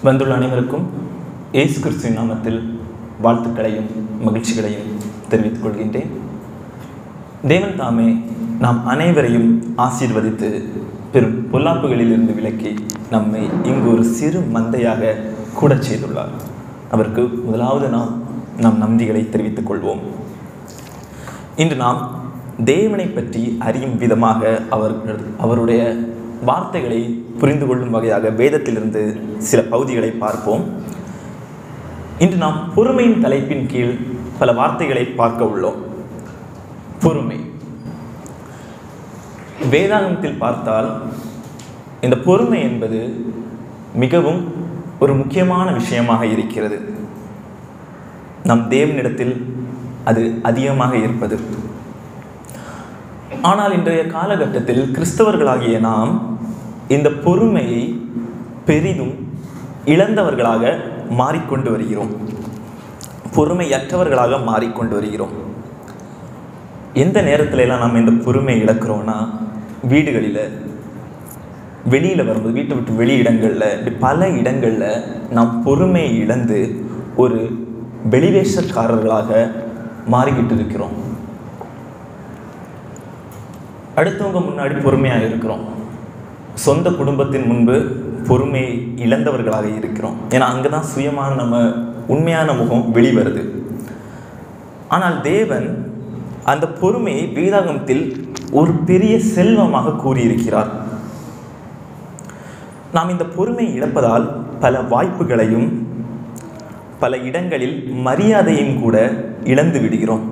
வந்துள்ள அனைவருக்கும் இயேசு கிறிஸ்துவின் நாமத்தில் வாழ்த்துக்களையும் மகிழ்ச்சிகளையும் தெரிவித்துக் கொள்கின்றேன். தேவன் தாமே நாம் அனைவரையும் ஆசீர்வதித்து பெரும் பொல்லாப்புகளிலிருந்து விலக்கி நம்மை இங்கு ஒரு சிறு மந்தையாக கூட செய்துள்ளார். அவருக்கு முதலாவது நாம் நன்றிகளை தெரிவித்துக் கொள்வோம். இன்று நாம் தேவனை பற்றி அறியும் விதமாக அவருடைய வார்த்தைகளை புரிந்து கொள்ளும் வகையாக வேதத்திலிருந்து சில பகுதிகளை பார்ப்போம். இன்று நாம் பொறுமையின் தலைப்பின் கீழ் பல வார்த்தைகளை பார்க்க உள்ளோம். பொறுமை வேதாகமத்தில் பார்த்தால் இந்த பொறுமை என்பது மிகவும் ஒரு முக்கியமான விஷயமாக இருக்கிறது. நம் தேவனிடத்தில் அது அதிகமாக இருப்பது. ஆனால் இன்றைய காலகட்டத்தில் கிறிஸ்தவர்களாகிய நாம் இந்த பொறுமையை பெரிதும் இழந்தவர்களாக மாறிக்கொண்டு வருகிறோம். பொறுமையற்றவர்களாக மாறிக்கொண்டு வருகிறோம். எந்த நேரத்துல எல்லாம் நாம் இந்த பொறுமையை இழக்கிறோம்னா, வீடுகளில், வெளியில் வரும்போது, வீட்டை விட்டு வெளி இடங்களில், பல இடங்களில் நாம் பொறுமையை இழந்து ஒரு வெளிவேஷக்காரர்களாக மாறிக்கிட்டு இருக்கிறோம். அடுத்தவங்க முன்னாடி பொறுமையாக இருக்கிறோம். சொந்த குடும்பத்தின் முன்பு பொறுமையை இழந்தவர்களாக இருக்கிறோம். ஏன்னா அங்கே தான் சுயமான நம்ம உண்மையான முகம் வெளிவருது. ஆனால் தேவன் அந்த பொறுமையை வேதாகமத்தில் ஒரு பெரிய செல்வமாக கூறியிருக்கிறார். நாம் இந்த பொறுமையை இழப்பதால் பல வாய்ப்புகளையும் பல இடங்களில் மரியாதையும் கூட இழந்து விடுகிறோம்.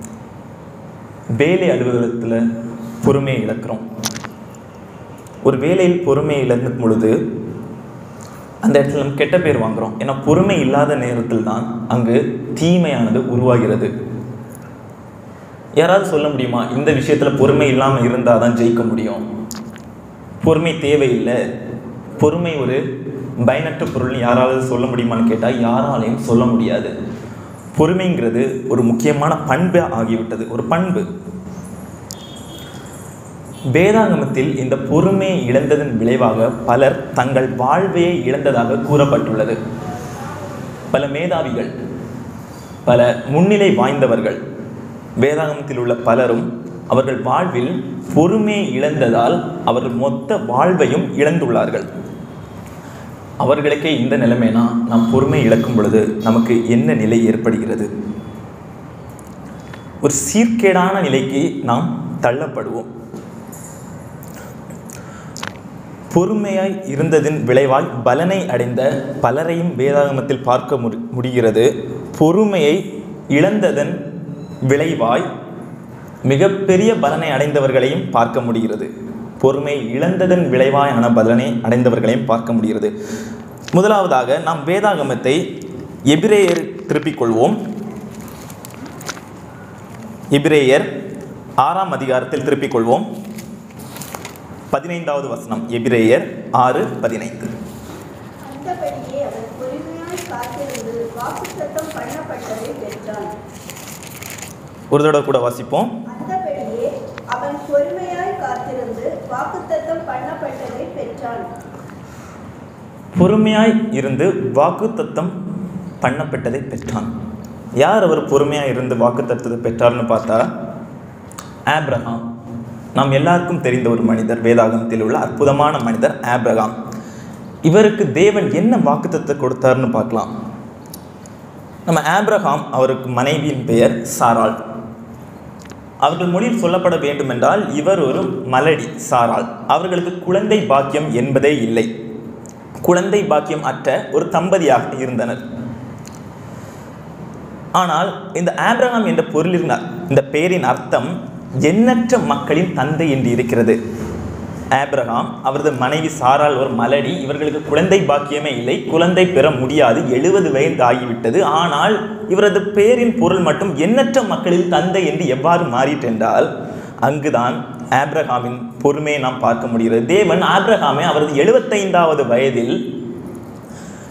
வேலை அலுவலகத்தில் பொறுமையை இழக்கிறோம். ஒரு வேலையில் பொறுமையை இழக்கும் பொழுது அந்த இடத்துல நம்ம கெட்ட பேர் வாங்குகிறோம். ஏன்னா பொறுமை இல்லாத நேரத்தில் தான் அங்கு தீமையானது உருவாகிறது. யாராவது சொல்ல முடியுமா, இந்த விஷயத்தில் பொறுமை இல்லாமல் இருந்தால் தான் ஜெயிக்க முடியும், பொறுமை தேவையில்லை, பொறுமை ஒரு பயனற்ற பொருள் யாராவது சொல்ல முடியுமான்னு கேட்டால் யாராலையும் சொல்ல முடியாது. பொறுமைங்கிறது ஒரு முக்கியமான பண்பு ஆகிவிட்டது, ஒரு பண்பு. வேதாகமத்தில் இந்த பொறுமையை இழந்ததன் விளைவாக பலர் தங்கள் வாழ்வையை இழந்ததாக கூறப்பட்டுள்ளது. பல மேதாவிகள், பல முன்னிலை வாய்ந்தவர்கள், வேதாகமத்தில் உள்ள பலரும் அவர்கள் வாழ்வில் பொறுமையை இழந்ததால் அவர்கள் மொத்த வாழ்வையும் இழந்துள்ளார்கள். அவர்களுக்கே இந்த நிலைமைனா நாம் பொறுமை இழக்கும் பொழுது நமக்கு என்ன நிலை ஏற்படுகிறது? ஒரு சீர்கேடான நிலைக்கு நாம் தள்ளப்படுவோம். பொறுமையாய் இருந்ததின் விளைவாய் பலனை அடைந்த பலரையும் வேதாகமத்தில் பார்க்க முடிகிறது. பொறுமையை இழந்ததன் விளைவாய் மிகப்பெரிய பலனை அடைந்தவர்களையும் பார்க்க முடிகிறது. பொறுமை இழந்ததன் விளைவாயான பலனை அடைந்தவர்களையும் பார்க்க முடிகிறது. முதலாவதாக நாம் வேதாகமத்தை எபிரேயர் திருப்பிக் கொள்வோம். எபிரேயர் 6ஆம் அதிகாரத்தில் திருப்பிக் கொள்வோம். 15வது வசனம், எபிரேயர் 6:15. அந்தபடியே அவன் பொறுமையாய் காத்திருந்து வாக்குத்தத்தம் பண்ணப்பட்டதை பெற்றான். ஒரு தடவை கூட வாசிப்போம். அந்தபடியே அவன் பொறுமையாய் காத்திருந்து வாக்குத்தத்தம் பண்ணப்பட்டதை பெற்றான். பொறுமையாய் இருந்து வாக்குத்தத்தம் பண்ணப்பட்டதை பெற்றான். யார் அவர் பொறுமையாய் இருந்து வாக்குத்தத்தத்தை பெற்றார்னு பார்த்தா, ஆபிரகாம். நாம் எல்லாருக்கும் தெரிந்த ஒரு மனிதர், வேதாகமத்தில் உள்ள அற்புதமான மனிதர் ஆபிரகாம். இவருக்கு தேவன் என்ன வாக்குத்தத்தத்தை கொடுத்தார்னு பார்க்கலாம். நம்ம ஆபிரகாம், அவருக்கு மனைவியின் பெயர் சாராள். அவர்கள் மொழியில் சொல்லப்பட வேண்டும் என்றால் இவர் ஒரு மலடி சாராள். அவர்களுக்கு குழந்தை பாக்கியம் என்பதே இல்லை. குழந்தை பாக்கியம் அற்ற ஒரு தம்பதியாக இருந்தனர். ஆனால் இந்த ஆபிரகாம் என்ற பொருளின் இந்த பெயரின் அர்த்தம் எண்ணற்ற மக்களின் தந்தை என்று இருக்கிறது. ஆபிரகாம், அவரது மனைவி சாராள் ஒரு மலடி. இவர்களுக்கு குழந்தை பாக்கியமே இல்லை, குழந்தை பெற முடியாது, 70 வயது ஆகிவிட்டது. ஆனால் இவரது பெயரின் பொருள் மட்டும் எண்ணற்ற மக்களின் தந்தை என்று எவ்வாறு மாறிட்டென்றால் அங்குதான் ஆபிரகாமின் பொறுமையை நாம் பார்க்க முடிகிறது. தேவன் ஆபிரகாமை அவரது 75வது வயதில்,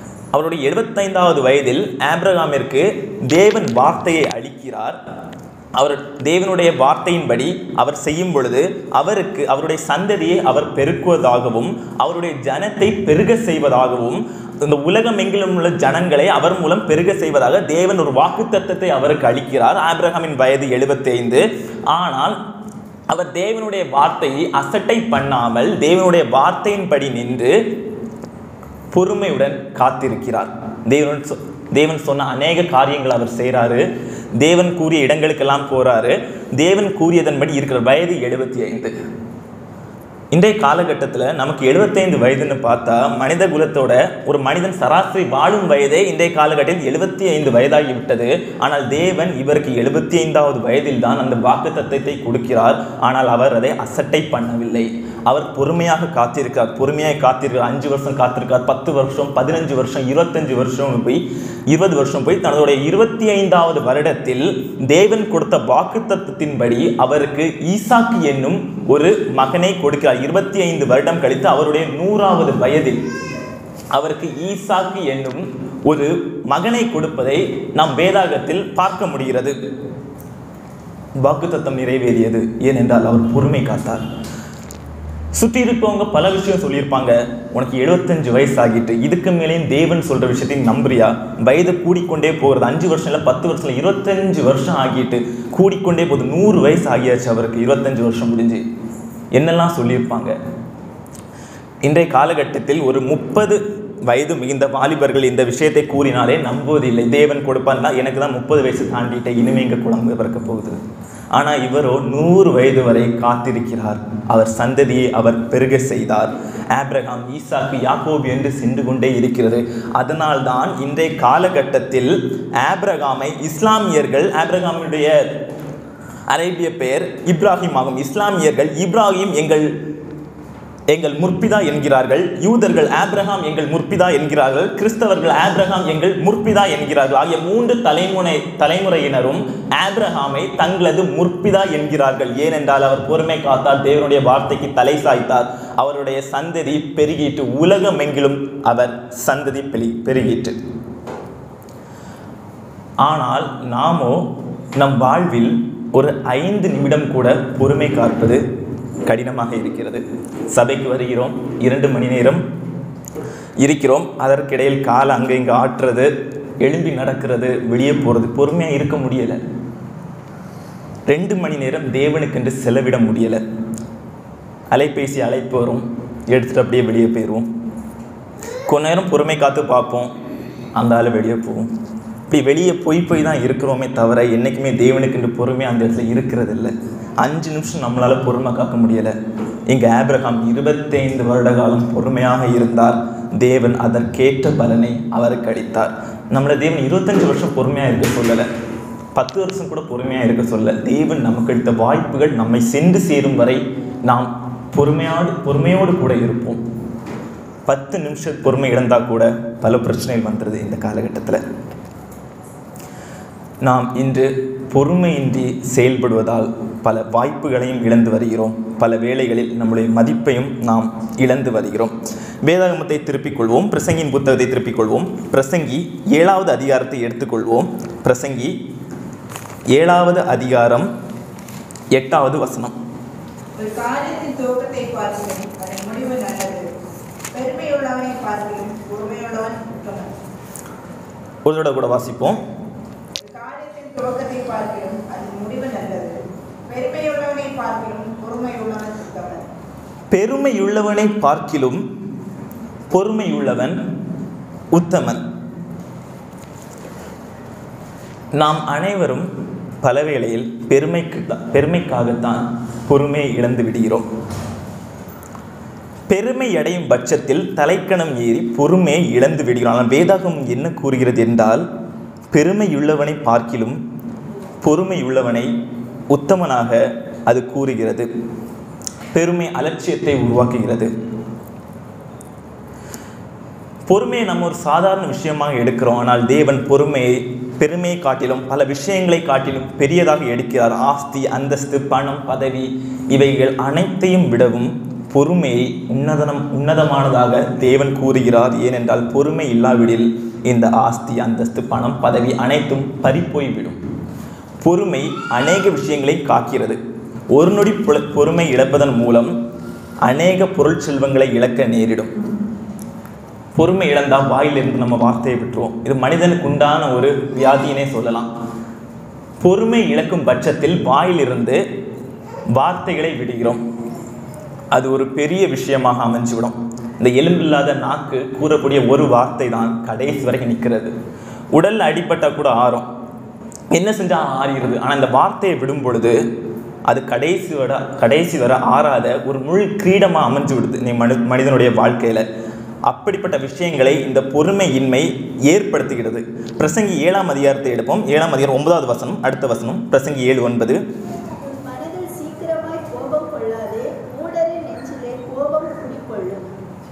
அவருடைய 75வது வயதில் ஆபிரகாமிற்கு தேவன் வார்த்தையை அளிக்கிறார். அவர் தேவனுடைய வார்த்தையின்படி அவர் செய்யும் பொழுது அவருடைய சந்ததியை அவர் பெருக்குவதாகவும் அவருடைய ஜனத்தை பெருக செய்வதாகவும் இந்த உலகம் எங்கிலும் உள்ள ஜனங்களை அவர் மூலம் பெருக செய்வதாக தேவன் ஒரு வாக்குத்தத்தத்தை அவருக்கு அளிக்கிறார். ஆபிரகாமின் வயது 75. ஆனால் அவர் தேவனுடைய வார்த்தையை அசட்டை பண்ணாமல் தேவனுடைய வார்த்தையின்படி நின்று பொறுமையுடன் காத்திருக்கிறார். தேவன் சொன்ன அநேக காரியங்கள் அவர் செய்கிறாரு. தேவன் கூறிய இடங்களுக்கெல்லாம் போறாரு. தேவன் கூறியதன்படி இருக்கிற வயது 75. இன்றைய காலகட்டத்தில் நமக்கு 75 வயதுன்னு பார்த்தா மனித குலத்தோட ஒரு மனிதன் சராசரி வாழும் வயதே இன்றைய காலகட்டத்தில் 75 வயதாகிவிட்டது. ஆனால் தேவன் இவருக்கு 75வது வயதில் தான் அந்த வாக்குத்தத்தத்தை கொடுக்கிறார். ஆனால் அவர் அதை அசட்டை பண்ணவில்லை. அவர் பொறுமையாக காத்திருக்கார். 5 வருஷம் காத்திருக்கார், 10 வருஷம், 15 வருஷம், 25 வருஷம் போய் 20 வருஷம் போய் தன்னுடைய 25வது வருடத்தில் தேவன் கொடுத்த வாக்குத்தத்தத்தின்படி அவருக்கு ஈசாக்கு என்னும் ஒரு மகனை கொடுக்கிறார். 25 வருடம் கழித்து அவருடைய 100வது வயதில் அவருக்கு ஈசாக்கு என்னும் ஒரு மகனை கொடுப்பதை நாம் வேதாகத்தில் பார்க்க முடிகிறது. வாக்குத்தத்தம் நிறைவேறியது. ஏனென்றால் அவர் பொறுமை காத்தார். சுற்றி இருக்கவங்க பல விஷயம் சொல்லியிருப்பாங்க. உனக்கு 75 வயசு ஆகிட்டு இதுக்கு மேலேயும் தேவன் சொல்ற விஷயத்தையும் நம்புறியா? வயது கூடிக்கொண்டே போகிறது. 5 வருஷம் இல்லை, 10 வருஷம் இல்லை, 25 வருஷம் ஆகிட்டு கூடிக்கொண்டே போகுது. 100 வயசு ஆகியாச்சு அவருக்கு. 25 வருஷம் முடிஞ்சு என்னெல்லாம் சொல்லியிருப்பாங்க. இன்றைய காலகட்டத்தில் ஒரு 30 வயது மிகுந்த வாலிபர்கள் இந்த விஷயத்தை கூறினாலே நம்புவதில்லை. தேவன் கொடுப்பான்னா எனக்கு தான் 30 வயசு தாண்டிட்ட, இனிமே எங்க குழந்தை பிறக்க போகுது. ஆனால் இவரோ 100 வயது வரை காத்திருக்கிறார். அவர் சந்ததியை அவர் பெருக செய்தார். ஆபிரகாம், ஈசாக்கு, யாக்கோபு என்று சென்று கொண்டே இருக்கிறது. அதனால்தான் இன்றைய காலகட்டத்தில் ஆபிரகாமை இஸ்லாமியர்கள், ஆபிரகாமுடைய அரேபிய பெயர் இப்ராஹிம் ஆகும். இஸ்லாமியர்கள் இப்ராஹிம் எங்கள் முற்பிதா என்கிறார்கள். யூதர்கள் ஆபிரகாம் எங்கள் முற்பிதா என்கிறார்கள். கிறிஸ்தவர்கள் ஆபிரகாம் எங்கள் முற்பிதா என்கிறார்கள். ஆகிய 3 தலைமுறையினரும் ஆபிரகாமை தங்களது முற்பிதா என்கிறார்கள். ஏனென்றால் அவர் பொறுமை காத்தார், தேவனுடைய வார்த்தைக்கு தலை சாய்த்தார். அவருடைய சந்ததி பெருகிட்டு உலகம் எங்கிலும் அவர் சந்ததி பெருகிட்டு. ஆனால் நாமோ நம் வாழ்வில் ஒரு 5 நிமிடம் கூட பொறுமை காப்பது கடினமாக இருக்கிறது. சபைக்கு வருகிறோம், 2 மணி நேரம் இருக்கிறோம். அதற்கிடையில் காலை அங்கே இங்கே ஆட்டுறது, எழும்பி நடக்கிறது, வெளியே போகிறது, பொறுமையாக இருக்க முடியலை. 2 மணி நேரம் தேவனுக்கென்று செலவிட முடியலை. அலைபேசி அழைப்பு வரும், எடுத்துகிட்டு அப்படியே வெளியே போயிடுவோம். கொஞ்ச நேரம் பொறுமை காத்து பார்ப்போம், அந்த ஆள் வெளியே போவோம். இப்படி வெளியே போய் தான் இருக்கிறோமே தவிர என்றைக்குமே தேவனுக்கென்று பொறுமையாக அந்த இடத்துல இருக்கிறது இல்லை. 5 நிமிஷம் நம்மளால் பொறுமை காக்க முடியலை. இங்கே ஆபிரகாம் 25 வருட காலம் பொறுமையாக இருந்தார். தேவன் அதற்கேற்ற பலனை அவருக்கு அளித்தார். நம்மளை தேவன் 25 வருஷம் பொறுமையாக இருக்க சொல்லலை, 10 வருஷம் கூட பொறுமையாக இருக்க சொல்ல. தேவன் நமக்கு அளித்த வாய்ப்புகள் நம்மை சென்று சேரும் வரை நாம் பொறுமையோடு கூட இருப்போம். 10 நிமிஷம் பொறுமை இழந்தால் கூட பல பிரச்சனைகள் வந்துடுது. இந்த காலகட்டத்தில் நாம் இன்று பொறுமையின்றி செயல்படுவதால் பல வாய்ப்புகளையும் இழந்து வருகிறோம். பல வேளைகளில் நம்முடைய மதிப்பையும் நாம் இழந்து வருகிறோம். வேதாகமத்தை திருப்பிக் கொள்வோம். பிரசங்கியின் புத்தகத்தை திருப்பிக் கொள்வோம். பிரசங்கி 7வது அதிகாரத்தை எடுத்துக்கொள்வோம். பிரசங்கி 7வது அதிகாரம் 8வது வசனம். ஒரு காரியத்தின் துவக்கத்தை பார்க்கிறேன், அதன் முடிவு நல்லது. பெருமையுள்ளவனை பார்க்கிறேன், பொறுமையுள்ளவன் உத்தமன். ஒரு தடவை கூட வாசிப்போம். துவக்கத்தை பார்க்கிறோம், அதன் முடிவு நல்லது. பெருமையுள்ளவனை பார்க்கிறோம், பொறுமையுள்ளவன் உத்தமன். பெருமையுள்ளவனை பார்க்கிலும் பொறுமையுள்ளவன் உத்தமன். நாம் அனைவரும் பல வேளையில் பெருமைக்காகத்தான் பொறுமையை இழந்து விடுகிறோம். பெருமை அடையும் பட்சத்தில் தலைக்கணம் ஏறி பொறுமையை இழந்து விடுகிறோம். ஆனால் வேதாகம் என்ன கூறுகிறது என்றால், பெருமையுள்ளவனை பார்க்கிலும் பொறுமையுள்ளவனை உத்தமனாக அது கூறுகிறது. பெருமை அலட்சியத்தை உருவாக்குகிறது. பொறுமையை நம்ம ஒரு சாதாரண விஷயமாக எடுக்கிறோம். ஆனால் தேவன் பெருமையை காட்டிலும் பல விஷயங்களை காட்டிலும் பெரியதாக எடுக்கிறார். ஆஸ்தி, அந்தஸ்து, பணம், பதவி இவைகள் அனைத்தையும் விடவும் பொறுமையை உன்னதமானதாக தேவன் கூறுகிறார். ஏனென்றால் பொறுமை இல்லாவிடில் இந்த ஆஸ்தி, அந்தஸ்து, பணம், பதவி அனைத்தும் பறிப்போய்விடும். பொறுமை அநேக விஷயங்களை காக்கிறது. ஒரு நொடி பொறுமை இழப்பதன் மூலம் அநேக பொருள் செல்வங்களை இழக்க நேரிடும். பொறுமை இழந்தால் வாயிலிருந்து நம்ம வார்த்தையை விட்டுருவோம். இது மனிதனுக்கு உண்டான ஒரு வியாதியினே சொல்லலாம். பொறுமை இழக்கும் பட்சத்தில் வாயிலிருந்து வார்த்தைகளை விடுகிறோம். அது ஒரு பெரிய விஷயமாக அமைஞ்சுவிடும். இந்த எலும்பில்லாத நாக்கு கூறக்கூடிய ஒரு வார்த்தை தான் கடைசி வரைக்கும் நிற்கிறது. உடலில் அடிபட்டால் கூட ஆறும், என்ன செஞ்சால் ஆறிடுது. ஆனால் இந்த வார்த்தையை விடும் பொழுது அது கடைசி வர ஆறாத ஒரு முழு கிரீடமாக அமைஞ்சு விடுது நீ மனிதனுடைய வாழ்க்கையில். அப்படிப்பட்ட விஷயங்களை இந்த பொறுமையின்மை ஏற்படுத்துகிறது. பிரசங்கி 7ஆம் அதிகாரத்தை எடுப்போம். 7ஆம் அதிகாரம் 9வது வசனம், அடுத்த வசனம். பிரசங்கி 7:9. மனதில் சீக்கிரமாய் கோபம் கொள்ளாதே, மூடரின் நெஞ்சிலே கோபம் குடிகொள்ளும்.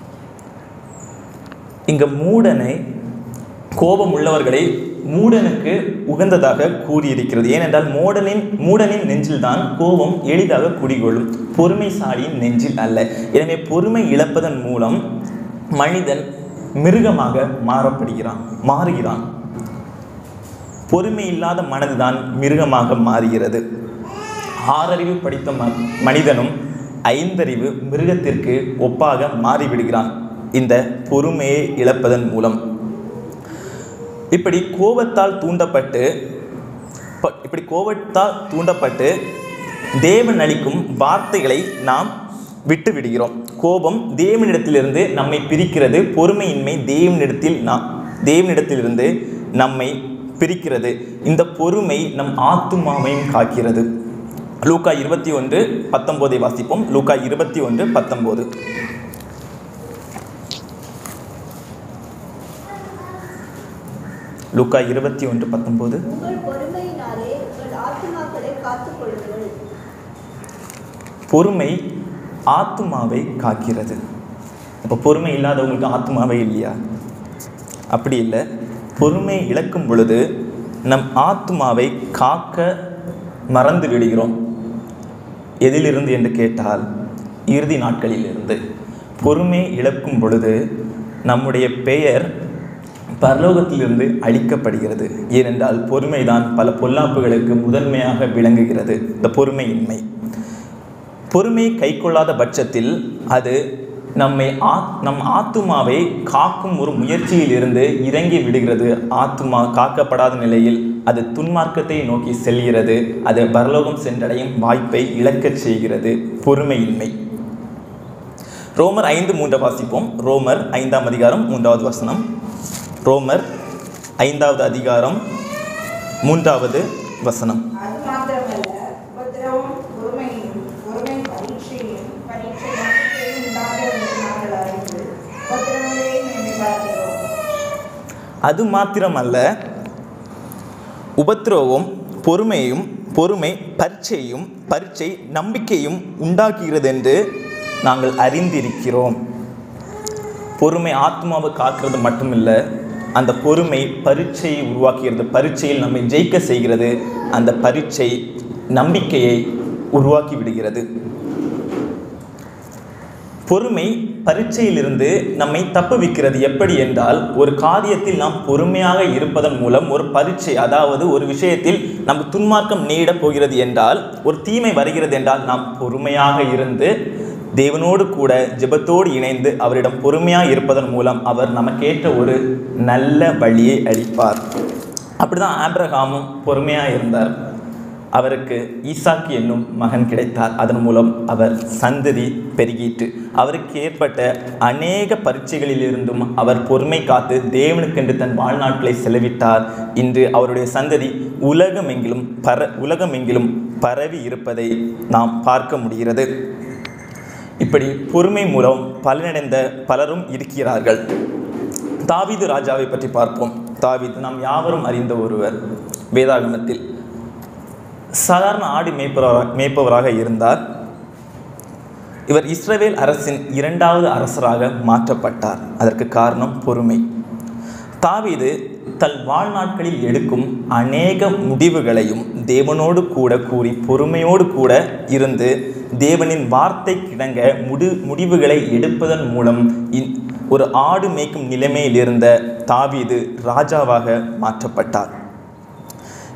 இங்க மூடனை, கோபம் உள்ளவர்களை மூடனுக்கு உகந்ததாக கூறியிருக்கிறது. ஏனென்றால் மூடனின் நெஞ்சில் தான் கோபம் எளிதாக குடிகொள்ளும், பொறுமைசாலியின் நெஞ்சில் அல்ல. எனவே பொறுமை இழப்பதன் மூலம் மனிதன் மிருகமாக மாறுகிறான். பொறுமை இல்லாத மனதுதான் மிருகமாக மாறுகிறது. 6 அறிவு படித்த மனிதனும் 5 அறிவு மிருகத்திற்கு ஒப்பாக மாறிவிடுகிறான் இந்த பொறுமையை இழப்பதன் மூலம். இப்படி கோபத்தால் தூண்டப்பட்டு தேவன் அளிக்கும் வார்த்தைகளை நாம் விட்டு விடுகிறோம். கோபம் தேவனிடத்திலிருந்து நம்மை பிரிக்கிறது. பொறுமையின்மை தேவனிடத்திலிருந்து நம்மை பிரிக்கிறது. இந்த பொறுமை நம் ஆத்துமாவையும் காக்கிறது. லூக்கா 21:19 வாசிப்போம். லூக்கா 21:19. லூக்கா 21:19. உங்கள் பொறுமையினாலே உங்கள் ஆத்துமாக்களை காத்துக்கொள்ளுங்கள். பொறுமை ஆத்துமாவை காக்கிறது. இப்போ பொறுமை இல்லாதவங்களுக்கு ஆத்துமாவே இல்லையா? அப்படி இல்லை. பொறுமை இழக்கும் பொழுது நம் ஆத்துமாவை காக்க மறந்து விடுகிறோம். எதிலிருந்து என்று கேட்டால் இறுதி நாட்களிலிருந்து. பொறுமை இழக்கும் பொழுது நம்முடைய பெயர் பரலோகத்திலிருந்து அழிக்கப்படுகிறது. ஏனென்றால் பொறுமைதான் பல பொல்லாப்புகளுக்கு முதன்மையாக விளங்குகிறது. இந்த பொறுமையின்மை, பொறுமை கைக்கொள்ளாத பட்சத்தில் அது நம் ஆத்துமாவை காக்கும் ஒரு முயற்சியில் இருந்து இறங்கி விடுகிறது. ஆத்துமா காக்கப்படாத நிலையில் அது துன்மார்க்கத்தை நோக்கி செல்கிறது. அது பரலோகம் சென்றடையும் வாய்ப்பை இழக்கச் செய்கிறது பொறுமையின்மை. ரோமர் 5:3 வாசிப்போம். ரோமர் 5ஆம் அதிகாரம் 3வது வசனம். ரோமர் 5வது அதிகாரம் 3வது வசனம். அது மாத்திரமல்ல, உபத்திரவம் பொறுமையும், பொறுமை பரீட்சையும், பரீட்சை நம்பிக்கையும் உண்டாகிறது என்று நாங்கள் அறிந்து உபத்திரவங்களையும் எண்ணி பார்க்கிறோம். அது மாத்திரமல்ல, உபத்திரவம் பொறுமையும், பொறுமை பரீட்சையும், பரீட்சை நம்பிக்கையும் உண்டாக்குகிறது என்று நாங்கள் அறிந்திருக்கிறோம். பொறுமை ஆத்மாவை காக்கிறது மட்டுமில்லை, அந்த பொறுமை பரீட்சையை உருவாக்குகிறது. பரீட்சையில் நம்மை ஜெயிக்க செய்கிறது. அந்த பரீட்சை நம்பிக்கையை உருவாக்கி விடுகிறது. பொறுமை பரீட்சையிலிருந்து நம்மை தப்புவிக்கிறது. எப்படி என்றால், ஒரு காரியத்தில் நாம் பொறுமையாக இருப்பதன் மூலம் ஒரு பரீட்சை, அதாவது ஒரு விஷயத்தில் நம்ம துன்மார்க்கம் நேரிடப் போகிறது என்றால், ஒரு தீமை வருகிறது என்றால், நாம் பொறுமையாக இருந்து தேவனோடு கூட ஜெபத்தோடு இணைந்து அவரிடம் பொறுமையாக இருப்பதன் மூலம் அவர் நமக்கேற்ற ஒரு நல்ல வழியை அளிப்பார். அப்படிதான் ஆபிரகாமும் பொறுமையாக இருந்தார். அவருக்கு ஈசாக்கு என்னும் மகன் கிடைத்தார். அதன் மூலம் அவர் சந்ததி பெருகிட்டு அவருக்கு ஏற்பட்ட அநேக பரீட்சைகளிலிருந்தும் அவர் பொறுமை காத்து தேவனுக்கென்று தன் வாழ்நாட்களை செலவிட்டார். இன்று அவருடைய சந்ததி உலகமெங்கிலும் பரவி இருப்பதை நாம் பார்க்க முடிகிறது. இப்படி பொறுமை மூலம் பலனடைந்த பலரும் இருக்கிறார்கள். தாவீது ராஜாவை பற்றி பார்ப்போம். தாவீது நாம் யாவரும் அறிந்த ஒருவர். வேதாகமத்தில் சாதாரண ஆடு மேய்ப்பவராக இருந்தார். இவர் இஸ்ரவேல் அரசின் 2வது அரசராக மாற்றப்பட்டார். அதற்கு காரணம் பொறுமை. தாவீது தன் வாழ்நாட்களில் எடுக்கும் அநேக முடிவுகளையும் தேவனோடு கூட கூறி பொறுமையோடு கூட இருந்து தேவனின் வார்த்தைக்கிணங்க முடிவுகளை எடுப்பதன் மூலம் ஒரு ஆடு மேய்க்கும் நிலைமையில் இருந்த தாவீது ராஜாவாக மாற்றப்பட்டார்.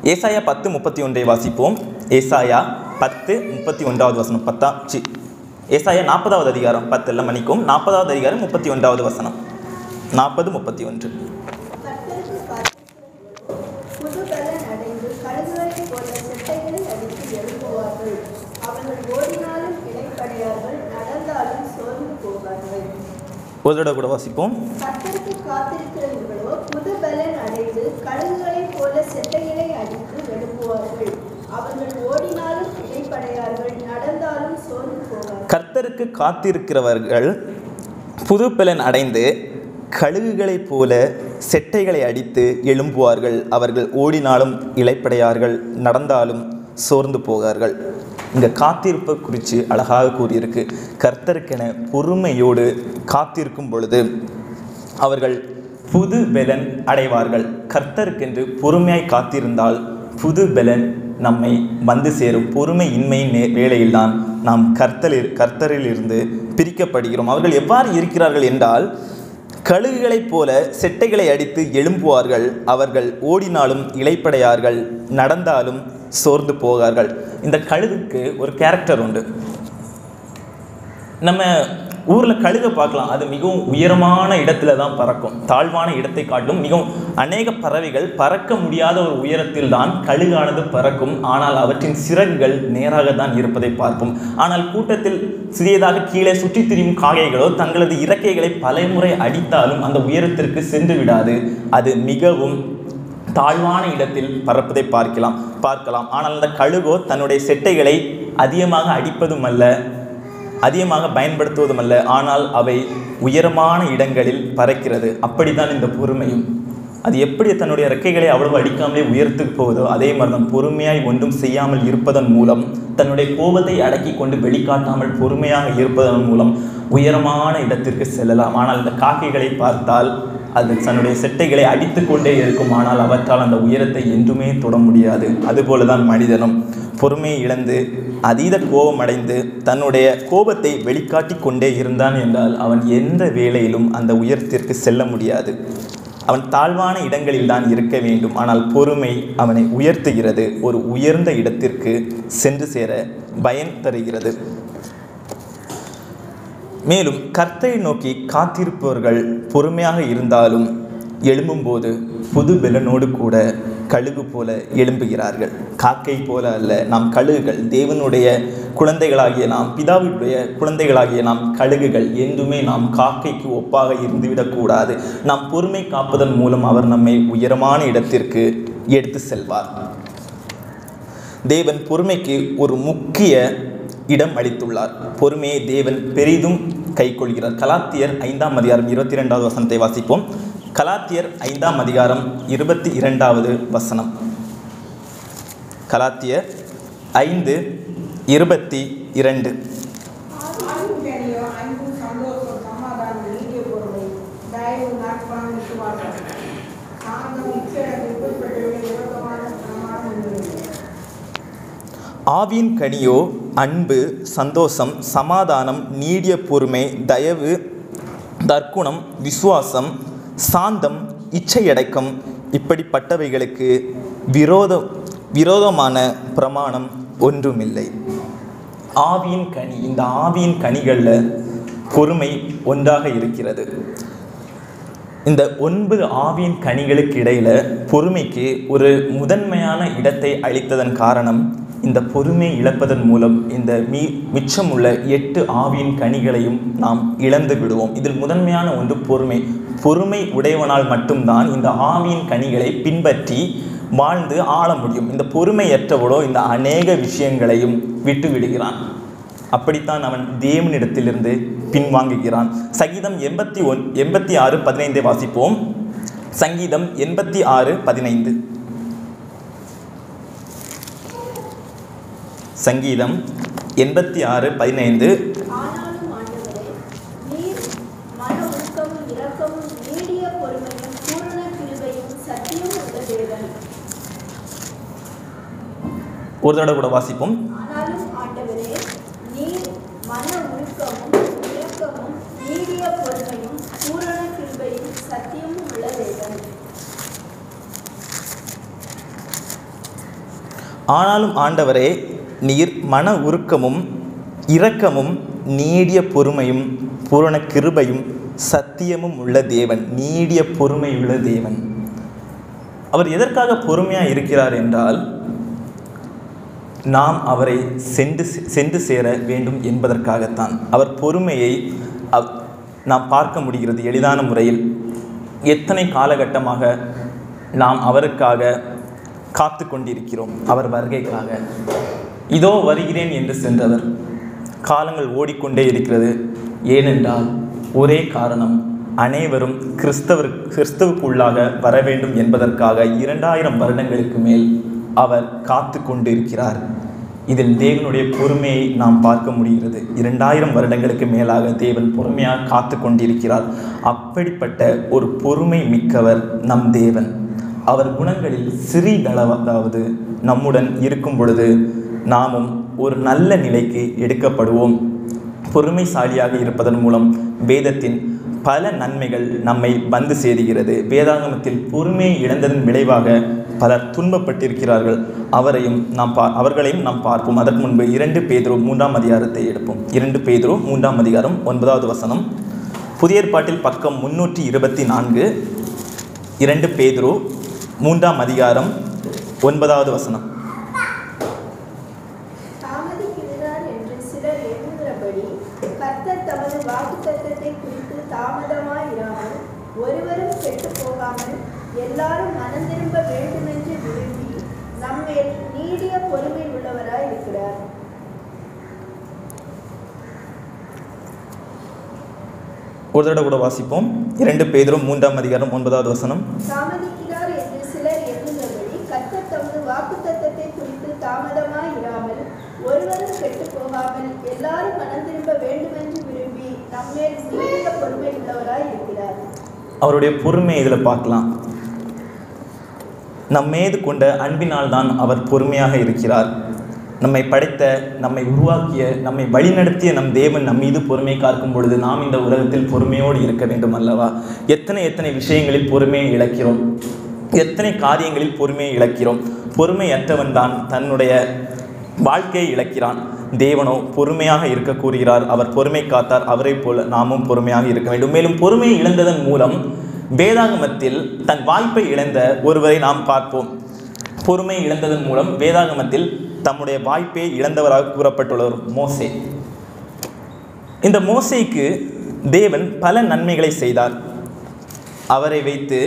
ஏசாயா 10:31 வாசிப்போம். ஏசாயா 10:31 வசனம். ஏசாயா 40வது அதிகாரம் 10 எல்லாம் மன்னிக்கும், 40வது அதிகாரம் 31வது வசனம். 40:31. கர்த்தருக்கு காத்திருக்கிறவர்களோ புது பலன் அடைந்து கழுகுகளைப் போல செட்டைகளை அடித்து எழும்புவார்கள். அவர்கள் ஓடினாலும் இளைப்படையார்கள், நடந்தாலும் சோர்ந்து போவார்கள். ஒரு தடவை கூட வாசிப்போம். கர்த்தருக்கு காத்திருக்கிறவர்களோ புது பலன் அடைந்து கழுகுகளைப் போல செட்டைகளை அடித்து எழும்புவார்கள். அவர்கள் ஓடினாலும் இளைப்படையார்கள், நடந்தாலும் சோர்ந்து போவார்கள். கர்த்தருக்கு காத்திருக்கிறவர்கள் புது பலன் அடைந்து கழுகுகளைப் போல செட்டைகளை அடித்து எழும்புவார்கள். அவர்கள் ஓடினாலும் இளைப்படையார்கள், நடந்தாலும் சோர்ந்து போவார்கள். இங்கே காத்திருப்பை குறித்து அழகாக கூறியிருக்கு. கர்த்தருக்கென பொறுமையோடு காத்திருக்கும் பொழுது அவர்கள் புது பலன் அடைவார்கள். கர்த்தருக்கென்று பொறுமையாய் காத்திருந்தால் புது பலன் நம்மை வந்து சேரும். பொறுமை இன்மையின் வேளையில்தான் நாம் கர்த்தரிலிருந்து பிரிக்கப்படுகிறோம். அவர்கள் எவ்வாறு இருக்கிறார்கள் என்றால், கழுகுகளைப் போல செட்டைகளை அடித்து எழும்புவார்கள். அவர்கள் ஓடினாலும் இளைப்படையார்கள், நடந்தாலும் சோர்ந்து போவார்கள். இந்த கழுகுக்கு ஒரு கேரக்டர் உண்டு. நம்ம ஊரில் கழுகை பார்க்கலாம், அது மிகவும் உயரமான இடத்துல தான் பறக்கும். தாழ்வான இடத்தை காட்டும் மிகவும் அநேக பறவைகள் பறக்க முடியாத ஒரு உயரத்தில் தான் கழுகானது பறக்கும். ஆனால் அவற்றின் சிறகுகள் நேராக தான் இருப்பதை பார்ப்போம். ஆனால் கூட்டத்தில் சிறியதாக கீழே சுற்றி திரியும் காகைகளோ தங்களது இறக்கைகளை பலமுறை அடித்தாலும் அந்த உயரத்திற்கு சென்று விடாது. அது மிகவும் தாழ்வான இடத்தில் பறப்பதை பார்க்கலாம். ஆனால் அந்த கழுகோ தன்னுடைய செட்டைகளை அதிகமாக அடிப்பதும் அல்ல, அதிகமாக பயன்படுத்துவதும் அல்ல, ஆனால் அவை உயரமான இடங்களில் பறக்கிறது. அப்படித்தான் இந்த பொறுமையும். அது எப்படி தன்னுடைய இறக்கைகளை அவ்வளவு அடிக்காமலே உயரத்துக்கு போவதோ அதே மாதிரி தான் பொறுமையாய் ஒன்றும் செய்யாமல் இருப்பதன் மூலம், தன்னுடைய கோபத்தை அடக்கி கொண்டு வெளிக்காட்டாமல் பொறுமையாக இருப்பதன் மூலம் உயரமான இடத்திற்கு செல்லலாம். ஆனால் இந்த காக்கைகளை பார்த்தால் அது தன்னுடைய செட்டைகளை அடித்து கொண்டே இருக்கும். ஆனால் அவற்றால் அந்த உயரத்தை என்றுமே தொட முடியாது. அதுபோல தான் மனிதனும் பொறுமையை இழந்து அதீத கோபம் அடைந்து தன்னுடைய கோபத்தை வெளிக்காட்டி கொண்டே இருந்தான் என்றால் அவன் எந்த வேளையிலும் அந்த உயரத்திற்கு செல்ல முடியாது. அவன் தாழ்வான இடங்களில் தான் இருக்க வேண்டும். ஆனால் பொறுமை அவனை உயர்த்துகிறது, ஒரு உயர்ந்த இடத்திற்கு சென்று சேர பயன் தருகிறது. மேலும் கர்த்தரை நோக்கி காத்திருப்பவர்கள் பொறுமையாக இருந்தாலும் எழும்பும்போது புது பலனோடு கூட கழுகு போல எழும்புகிறார்கள். காக்கை போல அல்ல. நாம் கழுகுகள், தேவனுடைய குழந்தைகளாகிய நாம், பிதாவுடைய குழந்தைகளாகிய நாம் கழுகுகள். என்றுமே நாம் காக்கைக்கு ஒப்பாக இருந்துவிடக்கூடாது. நாம் பொறுமை காப்பதன் மூலம் அவர் நம்மை உயரமான இடத்திற்கு எடுத்து செல்வார். தேவன் பொறுமைக்கு ஒரு முக்கிய இடம் அளித்துள்ளார். பொறுமையை தேவன் பெரிதும் கைக்கொள்கிறார். கலாத்தியர் 5ஆம் அதிகாரம் 22வது வசனத்தை வாசிப்போம். கலாத்தியர் 5ஆம் அதிகாரம் 22வது வசனம். கலாத்தியர் 5:22. ஆவியின் கனியோ அன்பு, சந்தோஷம், சமாதானம், நீடிய பொறுமை, தயவு, தற்குணம், விசுவாசம், சாந்தம், இச்சையடக்கம். இப்படிப்பட்டவைகளுக்கு விரோதமான பிரமாணம் ஒன்றுமில்லை. ஆவியின் கனி, இந்த ஆவியின் கனிகளில் பொறுமை ஒன்றாக இருக்கிறது. இந்த 9 ஆவியின் கனிகளுக்கு இடையில் பொறுமைக்கு ஒரு முதன்மையான இடத்தை அளித்ததன் காரணம், இந்த பொறுமை இழப்பதன் மூலம் இந்த மிச்சம் உள்ள 8 ஆவியின் கனிகளையும் நாம் இழந்து விடுவோம். இதில் முதன்மையான ஒன்று பொறுமை. பொறுமை உடையவனால் மட்டும்தான் இந்த ஆவியின் கனிகளை பின்பற்றி வாழ்ந்து ஆள முடியும். இந்த பொறுமையற்றவனோ இந்த அநேக விஷயங்களையும் விட்டு விடுகிறான். அப்படித்தான் அவன் தேவனிடத்திலிருந்து பின்வாங்குகிறான். சங்கீதம் 86:15 வாசிப்போம். சங்கீதம் 86:15. சங்கீதம் 86:15. ஆனாலும் ஆண்டவரே, நீர் மன உருக்கமும் இரக்கமும் நீடிய பொறுமையும் பூரண கிருபையும் சத்தியமும் உள்ள தேவன். ஒரு தடவை கூட வாசிப்போம். ஆனாலும் ஆண்டவரே, நீர் மன உருக்கமும் இரக்கமும் நீடிய பொறுமையும் பூரண கிருபையும் சத்தியமும் உள்ள தேவன். ஆனாலும் ஆண்டவரே, நீர் மன உருக்கமும் இரக்கமும் நீடிய பொறுமையும் பூரண கிருபையும் சத்தியமும் உள்ள தேவன். நீடிய பொறுமையுள்ள தேவன். அவர் எதற்காக பொறுமையாக இருக்கிறார் என்றால், நாம் அவரை சென்று சேர வேண்டும் என்பதற்காகத்தான். அவர் பொறுமையை நாம் பார்க்க முடிகிறது எளிதான முறையில். எத்தனை காலகட்டமாக நாம் அவருக்காக காத்து கொண்டிருக்கிறோம், அவர் வருகைக்காக. இதோ வருகிறேன் என்று சென்றவர். காலங்கள் ஓடிக்கொண்டே இருக்கிறது. ஏனென்றால் ஒரே காரணம், அனைவரும் கிறிஸ்தவுக்குள்ளாக வர வேண்டும் என்பதற்காக 2000 வருடங்களுக்கு மேல் அவர் காத்து கொண்டு இருக்கிறார். இதில் தேவனுடைய பொறுமையை நாம் பார்க்க முடிகிறது. 2000 வருடங்களுக்கு மேலாக தேவன் பொறுமையாக காத்து கொண்டிருக்கிறார். அப்படிப்பட்ட ஒரு பொறுமை மிக்கவர் நம் தேவன். அவர் குணங்களில் சிறிதளவாவது நம்முடன் இருக்கும் பொழுது நாமும் ஒரு நல்ல நிலைக்கு எடுக்கப்படுவோம். பொறுமைசாலியாக இருப்பதன் மூலம் வேதத்தின் பல நன்மைகள் நம்மை வந்து சேருகிறது. வேதாகமத்தில் பொறுமையை இழந்ததன் விளைவாக பலர் துன்பப்பட்டிருக்கிறார்கள். அவர்களையும் நாம் பார்ப்போம். அதற்கு முன்பு 2 பேதுரு 3ஆம் அதிகாரத்தை எடுப்போம். 2 பேதுரு 3ஆம் அதிகாரம் 9வது வசனம். புதிய ஏற்பாட்டில் பக்கம் 324. 2 பேதுரு 3ஆம் அதிகாரம் 9வது வசனம். தாமதிக்கிறார் என்று சிலர் எண்ணுகிறபடி கர்த்தர் தமது வாக்குத்தத்தத்தை குறித்து தாமதமாயிராமல் ஒருவரும் கெட்டு போகாமல் எல்லாரும் மனம் திரும்ப வேண்டுமென்று விரும்பி நம்மேல் நீடிய பொறுமை உள்ளவராய் இருக்கிறார். ஒரு தடவை கூட வாசிப்போம். 2 பேதுரு 3ஆம் அதிகாரம் 9வது வசனம். தாமதிக்கிறார் என்று சிலர் எண்ணுகிறபடி கர்த்தர் தமது வாக்குத்தத்தத்தை குறித்து தாமதமாயிராமல் ஒருவரும் கெட்டு போகாமல் எல்லாரும் மனம் திரும்ப வேண்டுமென்று விரும்பி நம்மேல் நீடிய பொறுமை உள்ளவராய் இருக்கிறார். அவருடைய பொறுமையை இதில் பார்க்கலாம். நம்மீது கொண்ட அன்பினால் தான் அவர் பொறுமையாக இருக்கிறார். நம்மை படைத்த, நம்மை உருவாக்கிய, நம்மை வழிநடத்திய நம் தேவன் நம் மீது பொறுமை காக்கும் பொழுது நாம் இந்த உலகத்தில் பொறுமையோடு இருக்க வேண்டும் அல்லவா? எத்தனை விஷயங்களில் பொறுமையை இழக்கிறோம், எத்தனை காரியங்களில் பொறுமையை இழக்கிறோம். பொறுமையற்றவன் தான் தன்னுடைய வாழ்க்கையை இழக்கிறான். தேவனோ பொறுமையாக இருக்க கூறுகிறார். அவர் பொறுமை காத்தார், அவரை போல நாமும் பொறுமையாக இருக்க வேண்டும். மேலும் பொறுமையை இழந்ததன் மூலம் வேதாகமத்தில் தன் வாய்ப்பை இழந்த ஒருவரை நாம் பார்ப்போம். பொறுமை இழந்ததன் மூலம் வேதாகமத்தில் தம்முடைய வாய்ப்பை இழந்தவராக கூறப்பட்டுள்ளவர் மோசே. இந்த மோசேக்கு தேவன் பல நன்மைகளை செய்தார். அவரை வைத்து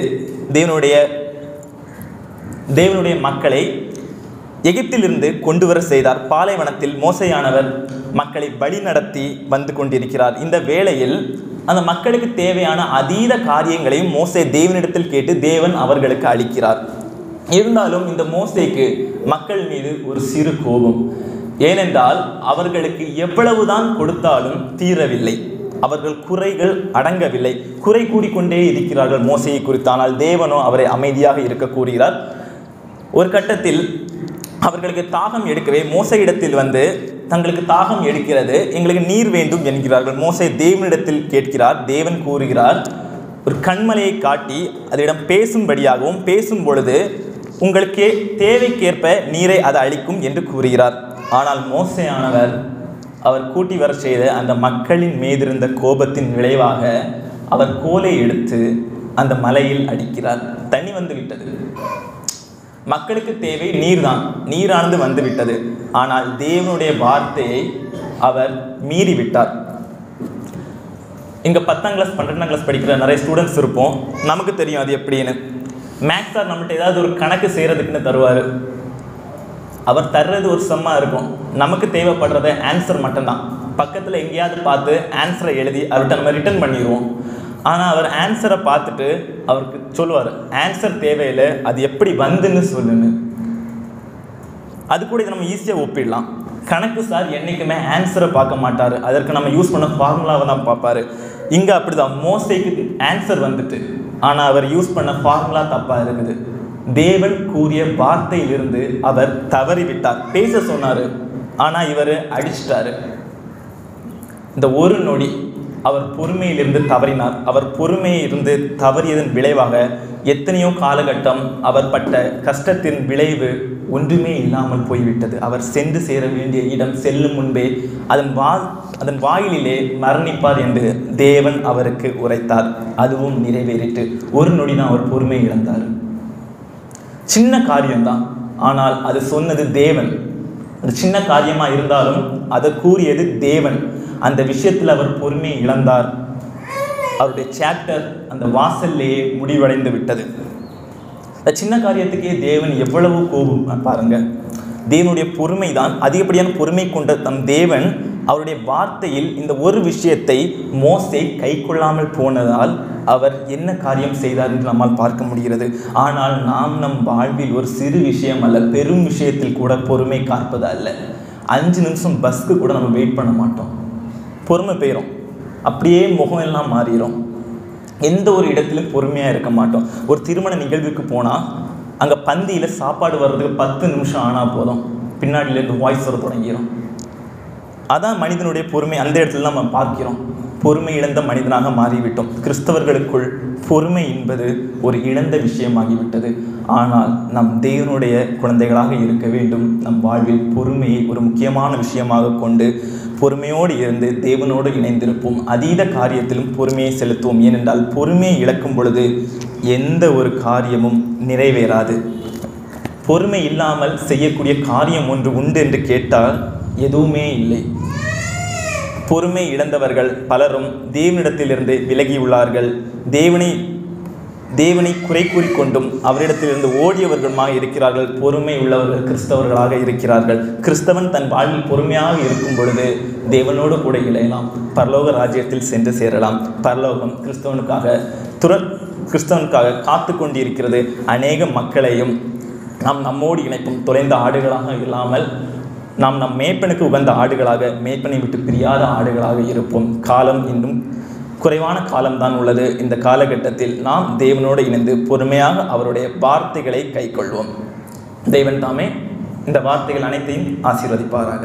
தேவனுடைய மக்களை எகிப்திலிருந்து கொண்டு வர செய்தார். பாலைவனத்தில் மோசேயானவர் மக்களை வழி நடத்தி வந்து கொண்டிருக்கிறார். இந்த வேளையில் அந்த மக்களுக்கு தேவையான அதீத காரியங்களையும் மோசே தேவனிடத்தில் கேட்டு தேவன் அவர்களுக்கு அளிக்கிறார். இருந்தாலும் இந்த மோசேக்கு மக்கள் மீது ஒரு சிறு கோபம். ஏனென்றால் அவர்களுக்கு எவ்வளவுதான் கொடுத்தாலும் தீரவில்லை. அவர்கள் குறைகள் அடங்கவில்லை. குறை கூடிக்கொண்டே இருக்கிறார்கள் மோசேயை குறித்து. ஆனால் தேவனோ அவரை அமைதியாக இருக்க கூறுகிறார். ஒரு கட்டத்தில் அவர்களுக்கு தாகம் எடுக்கவே மோசையிடத்தில் வந்து தங்களுக்கு தாகம் எடுக்கிறது, எங்களுக்கு நீர் வேண்டும் என்கிறார்கள். மோசே தேவனிடத்தில் கேட்கிறார். தேவன் கூறுகிறார், ஒரு கண்மலையை காட்டி அதனிடம் பேசும்படியாகவும் பேசும் பொழுது உங்களுக்கு தேவைக்கேற்ப நீரை அது அளிக்கும் என்று கூறுகிறார். ஆனால் மோசேயானவர் அவர் கூட்டி வர செய்த அந்த மக்களின் மீதிருந்த கோபத்தின் விளைவாக அவர் கோலை எடுத்து அந்த மலையில் அடிக்கிறார். தண்ணி வந்து விட்டது. மக்களுக்கு தேவை நீர்தான். நீரானது வந்து விட்டது. ஆனால் தேவனுடைய வார்த்தையை அவர் மீறிவிட்டார். இங்கே 10ஆம் கிளாஸ் 12ஆம் கிளாஸ் படிக்கிற நிறைய ஸ்டூடெண்ட்ஸ் இருப்போம். நமக்கு தெரியும் அது எப்படின்னு. மேக்ஸ் சார் நம்மள்ட்ட ஏதாவது ஒரு கணக்கு செய்கிறதுக்குன்னு தருவார். அவர் தர்றது ஒரு செம்மா இருக்கும். நமக்கு தேவைப்படுறத ஆன்சர் மட்டும்தான். பக்கத்தில் எங்கேயாவது பார்த்து ஆன்சரை எழுதி அவர்கிட்ட நம்ம ரிட்டர்ன் பண்ணிடுவோம். ஆனால் அவர் ஆன்சரை பார்த்துட்டு அவருக்கு சொல்லுவார், ஆன்சர் தேவையில்லை, அது எப்படி வந்துன்னு சொல்லுன்னு. அது கூட இதை நம்ம ஈஸியாக ஒப்பிடலாம். கணக்கு சார் என்றைக்குமே ஆன்சரை பார்க்க மாட்டார். அதற்கு நம்ம யூஸ் பண்ண ஃபார்முலாவை தான் பார்ப்பார். இங்கே அப்படி தான். மோசேக்கு ஆன்சர் வந்துட்டு, ஆனால் அவர் யூஸ் பண்ண ஃபார்முலா தப்பாக இருக்குது. தேவன் கூறிய வார்த்தையிலிருந்து அவர் தவறிவிட்டார். பேச சொன்னார், ஆனால் இவர் அடிச்சிட்டாரு. இந்த ஒரு நொடி அவர் பொறுமையிலிருந்து தவறினார். அவர் பொறுமையிலிருந்து தவறியதன் விளைவாக எத்தனையோ காலகட்டம் அவர் பட்ட கஷ்டத்தின் விளைவு ஒன்றுமே இல்லாமல் போய்விட்டது. அவர் சென்று சேர வேண்டிய இடம் செல்லும் முன்பே அதன் வாயிலே மரணிப்பார் என்று தேவன் அவருக்கு உரைத்தார். அதுவும் நிறைவேறிட்டு ஒரு நொடி தான் அவர் பொறுமை இழந்தார். சின்ன காரியம்தான், ஆனால் அது சொன்னது தேவன். அது சின்ன காரியமாக இருந்தாலும் அதை கூறியது தேவன். அந்த விஷயத்தில் அவர் பொறுமையை இழந்தார். அவருடைய சாப்டர் அந்த வாசல்லையே முடிவடைந்து விட்டது. அந்த சின்ன காரியத்துக்கே தேவன் எவ்வளவு கோபம் பாருங்க. தேவனுடைய பொறுமை தான், அதிகப்படியான பொறுமை கொண்ட தம் தேவன் அவருடைய வார்த்தையில் இந்த ஒரு விஷயத்தை மோசே கை கொள்ளாமல் போனதால் அவர் என்ன காரியம் செய்தார் என்று நம்மால் பார்க்க முடிகிறது. ஆனால் நாம் நம் வாழ்வில் ஒரு சிறு விஷயம் அல்ல, பெரும் விஷயத்தில் கூட பொறுமை காப்பது அல்ல. 5 நிமிஷம் பஸ்க்கு கூட நம்ம வெயிட் பண்ண மாட்டோம், பொறுமை போயிடும், அப்படியே முகம் எல்லாம் மாறிடும். எந்த ஒரு இடத்திலும் பொறுமையாக இருக்க மாட்டோம். ஒரு திருமண நிகழ்வுக்கு போனால் அங்கே பந்தியில் சாப்பாடு வர்றதுக்கு 10 நிமிஷம் ஆனால் போதும், பின்னாடியிலேருந்து வாய்ஸ் வர தொடங்கிடும். அதான் மனிதனுடைய பொறுமை. அந்த இடத்துல நம்ம பார்க்கிறோம், பொறுமை இழந்த மனிதனாக மாறிவிட்டோம். கிறிஸ்தவர்களுக்குள் பொறுமை என்பது ஒரு இழந்த விஷயமாகிவிட்டது. ஆனால் நம் தேவனுடைய குழந்தைகளாக இருக்க வேண்டும். நம் வாழ்வில் பொறுமையை ஒரு முக்கியமான விஷயமாக கொண்டு பொறுமையோடு இருந்து தேவனோடு இணைந்திருப்போம். அதீத காரியத்திலும் பொறுமையை செலுத்துவோம். ஏனென்றால் பொறுமையை இழக்கும் பொழுது எந்த ஒரு காரியமும் நிறைவேறாது. பொறுமை இல்லாமல் செய்யக்கூடிய காரியம் ஒன்று உண்டு என்று கேட்டால் எதுவுமே இல்லை. பொறுமை இழந்தவர்கள் பலரும் தேவனிடத்திலிருந்து விலகியுள்ளார்கள். தேவனை குறை கூறிக்கொண்டும் அவரிடத்திலிருந்து ஓடியவர்களுமாக இருக்கிறார்கள். பொறுமை உள்ளவர்கள் கிறிஸ்தவர்களாக இருக்கிறார்கள். கிறிஸ்தவன் தன் வாழ்வில் பொறுமையாக இருக்கும் பொழுது தேவனோடு கூட இணையலாம், பரலோக ராஜ்யத்தில் சென்று சேரலாம். பரலோகம் கிறிஸ்தவனுக்காக காத்து கொண்டிருக்கிறது. அநேக மக்களையும் நாம் நம்மோடு இணைப்பும். தொலைந்த ஆடுகளாக இல்லாமல் நாம் நம் மேய்ப்பனுக்கு உகந்த ஆடுகளாக, மேய்ப்பனை விட்டு பிரியாத ஆடுகளாக இருப்போம். காலம் இன்னும் குறைவான காலம்தான் உள்ளது. இந்த காலகட்டத்தில் நாம் தேவனோடு இணைந்து பொறுமையாக அவருடைய வார்த்தைகளை கை கொள்வோம். தேவன் தாமே இந்த வார்த்தைகள் அனைத்தையும் ஆசீர்வதிப்பாராக.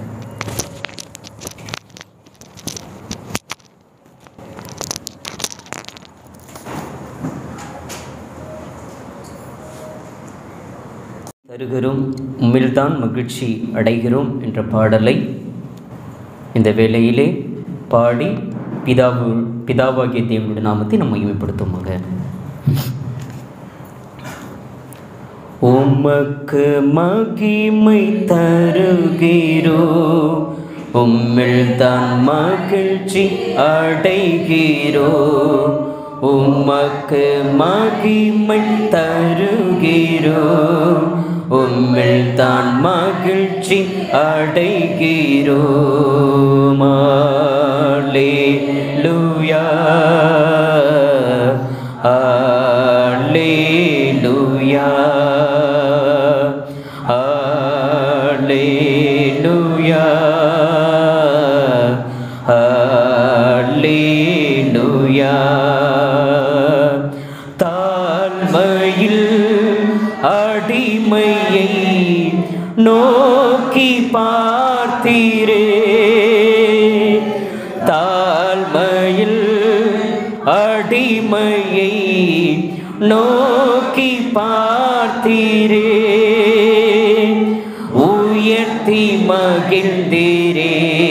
தருகிறோம் உம்மில்தான் மகிழ்ச்சி அடைகிறோம் என்ற பாடலை இந்த வேளையிலே பாடி பிதாவாகிய தேவனுடைய நாமத்தை நம்ம மகிமைப்படுத்துவோமாக. உமக்கு மகிமை தருகிறோம், உம்மில்தான் மகிழ்ச்சி அடைகிறோம். உமக்கு மகிமை தருகிறோம், உம்மில்தான் மகிழ்ச்சி அடைகிறோம். அல்லேலூயா அல்லேலூயா அல்லேலூயா அல்லேலூயா. தாழ்மையில் அடிமையை நோக்கி பார்த்தீரே, தாழ்மையில் அடிமையை நோக்கி பார்த்தீரே, உயர்த்தி மகிழ்ந்தீரே,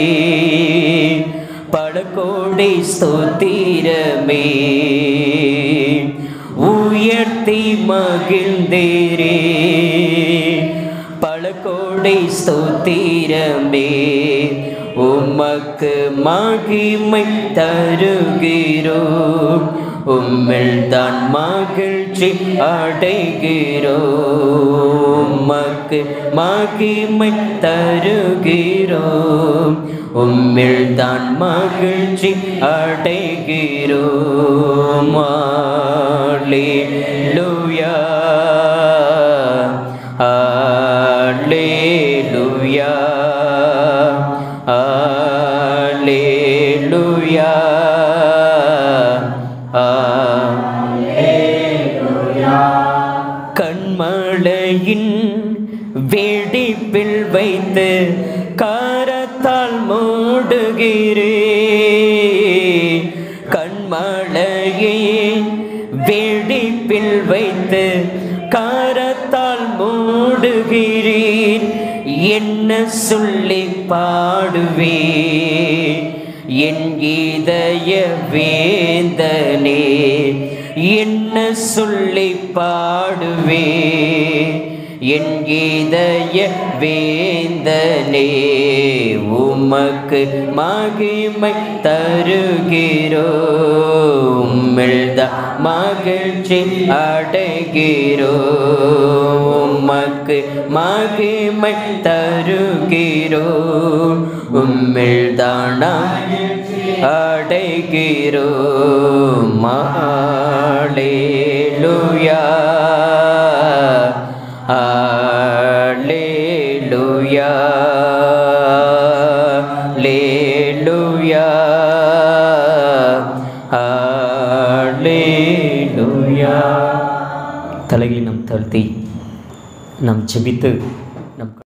படகோடை ஸ்தோத்திரமே, உயர்த்தி மகிழ்ந்தீரே, பலகோடை ஸ்தோத்திரமே. உமக்கு மகிமை தருகிறோம், உம்மில்தான் மகிழ்ச்சி அடைகிறோம். உமக்கு மகிமை தருகிறோம், உம்மில்தான் மகிழ்ச்சி அடைகிறோம். அல்லேலூயா அல்லேலூயா அல்லேலூயா அல்லேலூயா. கண்மலையின் வெடிப்பில் வைத்து கரத்தால் மூடுகிறே, கண்மலையை வெடிப்பில் என்ன சொல்லி பாடுவே என் இதய வேந்தனே என்ன சொல்லி பாடுவே என் இதய வேந்தனே உமக்கு மகிமை தருகிறோ உம்மில்தான் மகிழ்ச்சி அடைகிறோ உமக்கு மகிமை தருகிறோ உம்மில்தான் அடைகிறோ ஹல்லேலூயா ஹல்லேலூயா ஹல்லேலூயா ஹல்லேலூயா. தலைகளை நாம் தாழ்த்தி நாம் ஜெபித்து